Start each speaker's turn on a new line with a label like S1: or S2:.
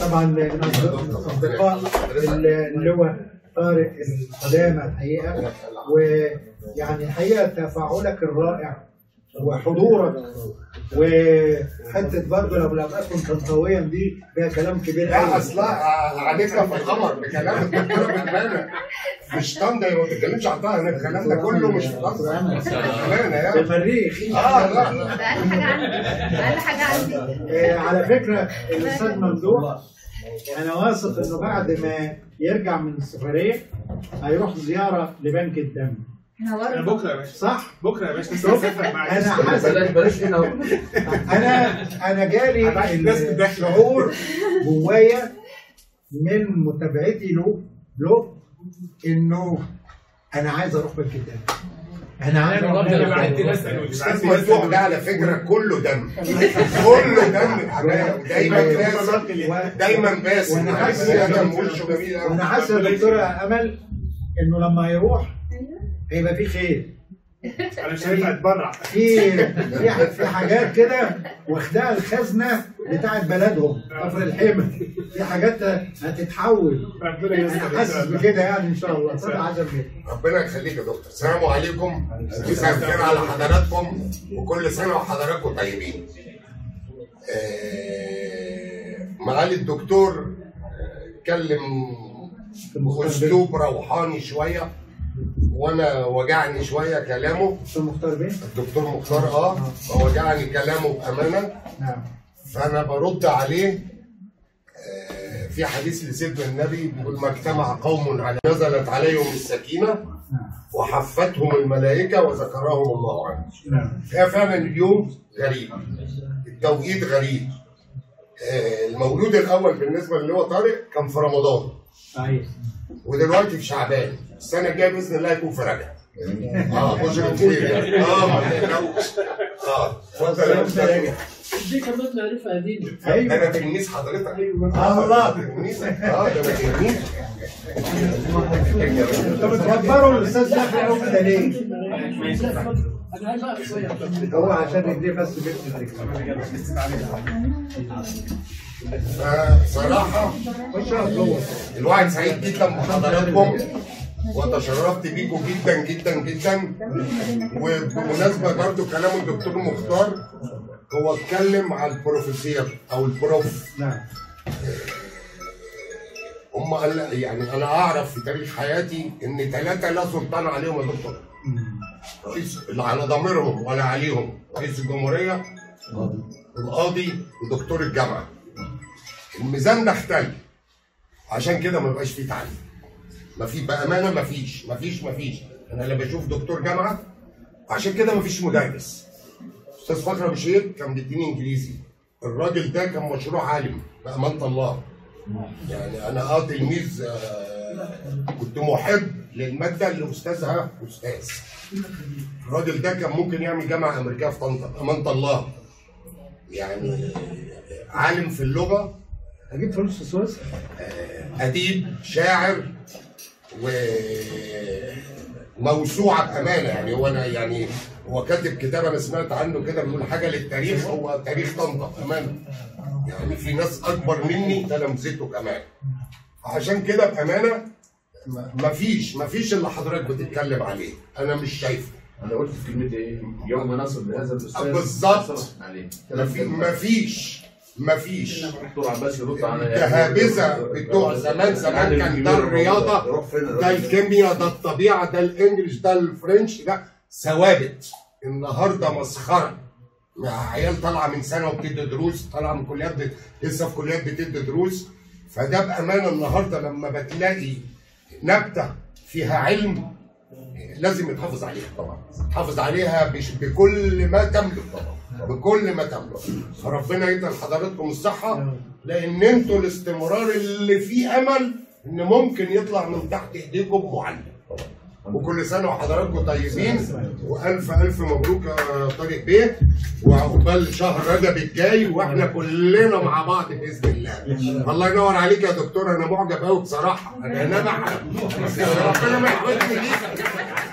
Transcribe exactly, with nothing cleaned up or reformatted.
S1: طبعا اصدقاء اللواء طارق القدامى الحقيقه، ويعني الحقيقه تفاعلك الرائع وحضورك، وحته برضه لو لم اكن طنطاويا دي فيها كلام كبير قوي.
S2: لا اصلا علينا في القمر بكلام الدكتوره بامانه، مش طنطا ما بتتكلمش عن طنطا، انا الكلام ده كله مش في طنطا بامانه يعني
S1: المريخ.
S2: اه لا لا
S3: ده اقل حاجه عندي، اقل حاجه عندي.
S1: آه على فكره الاستاذ ممدوح انا واثق انه بعد ما يرجع من السفريه هيروح زياره لبنك الدم.
S4: انا بكره يا باشا،
S1: صح؟
S4: بكره يا باشا لسه مسافر معاك.
S1: انا حاسس
S5: بلاش بلاش هنا اهو.
S1: انا انا جالي شعور جوايا من متابعتي له له انه انا عايز اروح بنك الدم. انا عايز اروح
S4: انا بعت ناس
S2: الاستاذ ممدوح ده على فكره كله دم كله دم الحقيقه، دايما باسم دايما باسم
S1: وانا حاسس
S2: دم وشه جميل قوي.
S1: وانا حاسس يا دكتوره امل انه لما يروح هيبقى في خير.
S4: انا مش هينفع اتبرع.
S1: في في في حاجات كده واخدها الخزنه بتاعت بلدهم كفر الحمى، في حاجات هتتحول. انا حاسس بكده يعني ان شاء الله. طبعا عجب جدا.
S2: ربنا يخليك يا دكتور. السلام عليكم، مساء الخير على حضراتكم، وكل سنه وحضراتكم طيبين. آه معالي الدكتور اتكلم باسلوب روحاني شويه، وانا وجعني شويه كلامه.
S1: الدكتور مختار بيه؟
S2: الدكتور مختار اه وجعني كلامه بامانه.
S1: نعم.
S2: فانا برد عليه. آه في حديث لسيدنا النبي بيقول ما اجتمع قوم على نزلت عليهم السكينه وحفتهم الملائكه وذكرهم الله عنه.
S1: نعم.
S2: هي فعلا اليوم غريب، التوقيت غريب. آه المولود الاول بالنسبه اللي هو طارق كان في رمضان.
S1: صحيح.
S2: ودلوقتي في شعبان. السنه الجايه باذن الله يكون في رجب. اه بشرة خير يعني. اه ما تقلقوش. اه اتفضل يا استاذ.
S6: دي كمان معرفه قديمه.
S2: ايوه انا تلميذ حضرتك.
S1: اه الله.
S2: تلميذك. اه ده انا تلميذ.
S1: انتوا بتكبروا الاستاذ داخل قوي كده ليه؟
S6: انا عايز اقف شويه.
S1: هو عشان رجليه بس بيت
S2: صراحه الواحد سعيد جدا بحضراتكم، وتشرفت بيكم جدا جدا جدا. وبمناسبه برضه كلام الدكتور مختار، هو اتكلم على البروفيسير او البروف.
S1: نعم.
S2: هم قال يعني انا اعرف في تاريخ حياتي ان ثلاثه لا سلطان عليهم يا دكتور. رئيس اللي على ضميرهم ولا عليهم رئيس الجمهوريه، القاضي، ودكتور الجامعه. الميزان ده اختل، عشان كده ما بقاش فيه تعليم. ما في بامانه، ما فيش ما فيش ما فيش انا اللي بشوف دكتور جامعه، عشان كده ما فيش مدرس. استاذ فخر ابو شيخ كان بيديني انجليزي، الراجل ده كان مشروع عالم بامانه الله. يعني انا اه تلميذ، آه كنت محب للماده اللي استاذها استاذ. الراجل ده كان ممكن يعمل جامعه امريكيه في طنطا بامانه الله. يعني عالم في اللغه،
S1: هجيب فلوس في سويسرا.
S2: اديب، شاعر، وموسوعه بامانه. يعني هو انا يعني هو كاتب كتاب انا سمعت عنه كده بيقول حاجه للتاريخ، هو تاريخ طنطا بامانه. يعني في ناس اكبر مني تلامذته كمان. عشان كده بامانه مفيش مفيش اللي حضرتك بتتكلم عليه، انا مش شايفه.
S5: انا قلت في كلمه ايه؟ يوم نصب لهذا الاستاذ
S2: بالظبط. مفيش مفيش
S5: دكتور عباس يرد على
S2: الجهابذه بتوع زمان زمان كان ده الرياضه، ده الكيمياء، ده الطبيعه، ده الانجليش، ده الفرنش، ده ثوابت. النهارده مسخره. عيال طالعه من سنه وبتدي دروس، طالعه من كليات لسه في كليات بتدي دروس. فده بامانه النهارده لما بتلاقي نبته فيها علم لازم يتحافظ عليها طبعا، يتحافظ عليها بكل ما تملك طبعا، بكل ما تملك. فربنا يدي لحضراتكم الصحه، لان انتوا الاستمرار اللي فيه امل ان ممكن يطلع من تحت ايديكم معلم. وكل سنه وحضراتكم طيبين، والف الف مبروك يا طارق بيه، وعقبال شهر رجب الجاي واحنا كلنا مع بعض باذن الله. الله ينور عليك يا دكتور، انا معجب قوي بصراحه. انا نبح ربنا ما يحرمني ليك.